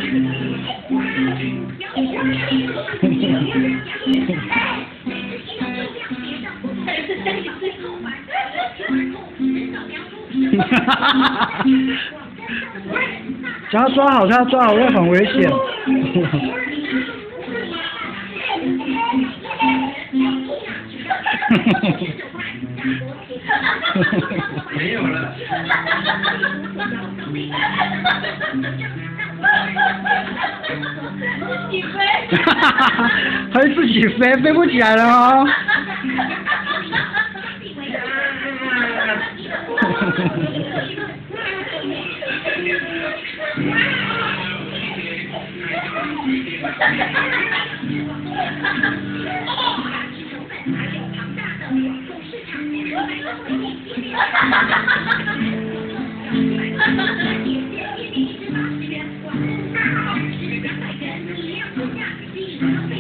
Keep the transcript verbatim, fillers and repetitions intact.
只要抓好它，抓好会很危险。 没有了。 自己飞。 还自己飞，飞不起来了哦。 哈哈哈哈哈！